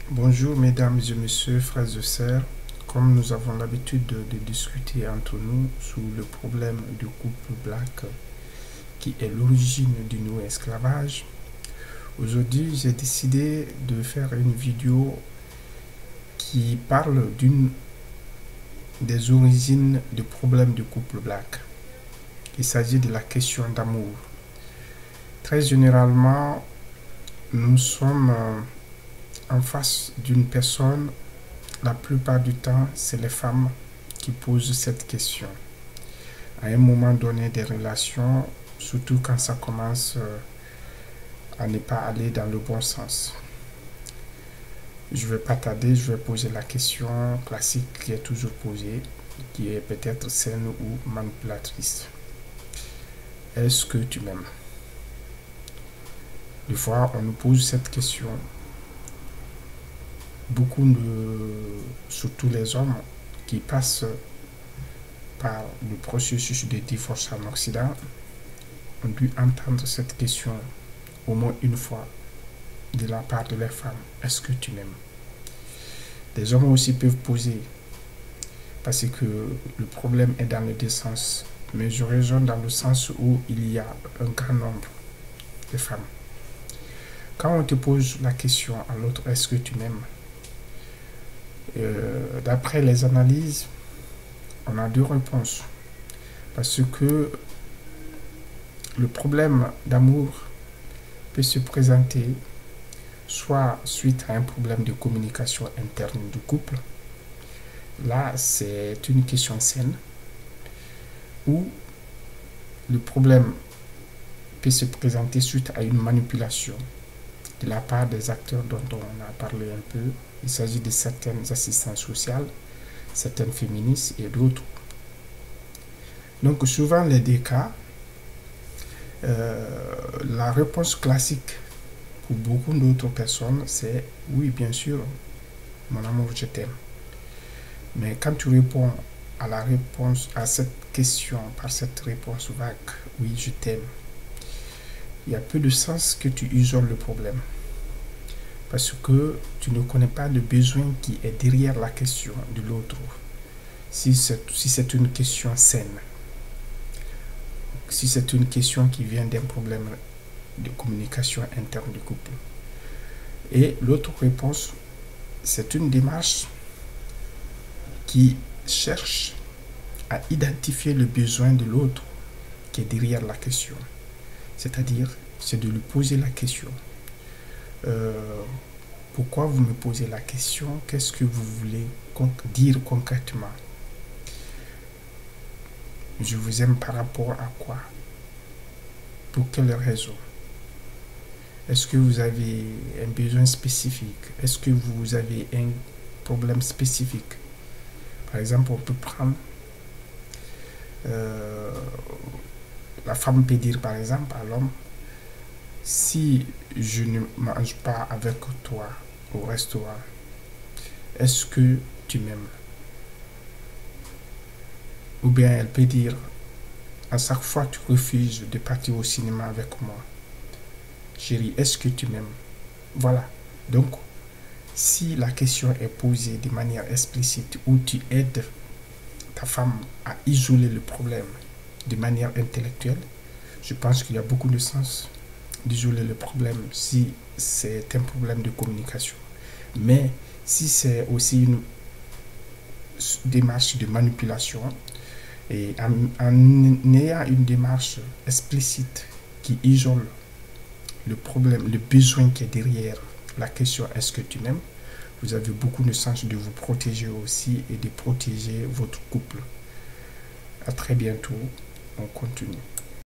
Bonjour mesdames et messieurs, frères et sœurs. Comme nous avons l'habitude de discuter entre nous sur le problème du couple black qui est l'origine du nouveau esclavage, aujourd'hui j'ai décidé de faire une vidéo qui parle d'une des origines du problème du couple black. Il s'agit de la question d'amour. Très généralement, nous sommes en face d'une personne. La plupart du temps, c'est les femmes qui posent cette question. À un moment donné des relations, surtout quand ça commence à ne pas aller dans le bon sens. Je ne vais pas tarder, je vais poser la question classique qui est toujours posée, qui est peut-être saine ou manipulatrice. Est-ce que tu m'aimes? Des fois, on nous pose cette question. Surtout les hommes qui passent par le processus de divorce en Occident, ont dû entendre cette question au moins une fois de la part de leurs femmes. Est-ce que tu m'aimes? Les hommes aussi peuvent poser, parce que le problème est dans les deux sens, mais je raisonne dans le sens où il y a un grand nombre de femmes. Quand on te pose la question à l'autre, est-ce que tu m'aimes? D'après les analyses, on a deux réponses. Parce que le problème d'amour peut se présenter soit suite à un problème de communication interne du couple. Là, c'est une question saine. Ou le problème peut se présenter suite à une manipulation de la part des acteurs dont on a parlé un peu. Il s'agit de certaines assistantes sociales, certaines féministes et d'autres. Donc souvent les deux cas, la réponse classique pour beaucoup d'autres personnes, c'est oui, bien sûr, mon amour, je t'aime. Mais quand tu réponds à cette question par cette réponse vague, oui, je t'aime, il y a peu de sens que tu isoles le problème. Parce que tu ne connais pas le besoin qui est derrière la question de l'autre. Si c'est une question saine, si c'est une question qui vient d'un problème de communication interne du couple. Et l'autre réponse, c'est une démarche qui cherche à identifier le besoin de l'autre qui est derrière la question. C'est-à-dire, c'est de lui poser la question. Pourquoi vous me posez la question? Qu'est-ce que vous voulez dire concrètement? Je vous aime par rapport à quoi? Pour quelle raison? Est-ce que vous avez un besoin spécifique? Est-ce que vous avez un problème spécifique? Par exemple, on peut prendre la femme peut dire par exemple à l'homme, si je ne mange pas avec toi au restaurant, est-ce que tu m'aimes? Ou bien elle peut dire, à chaque fois tu refuses de partir au cinéma avec moi, chérie, est-ce que tu m'aimes? Voilà. Donc, si la question est posée de manière explicite, où tu aides ta femme à isoler le problème de manière intellectuelle, je pense qu'il y a beaucoup de sens d'isoler le problème si c'est un problème de communication. Mais si c'est aussi une démarche de manipulation, et en ayant une démarche explicite qui isole le problème, le besoin qui est derrière la question est-ce que tu m'aimes, vous avez beaucoup de sens de vous protéger aussi et de protéger votre couple. À très bientôt, on continue.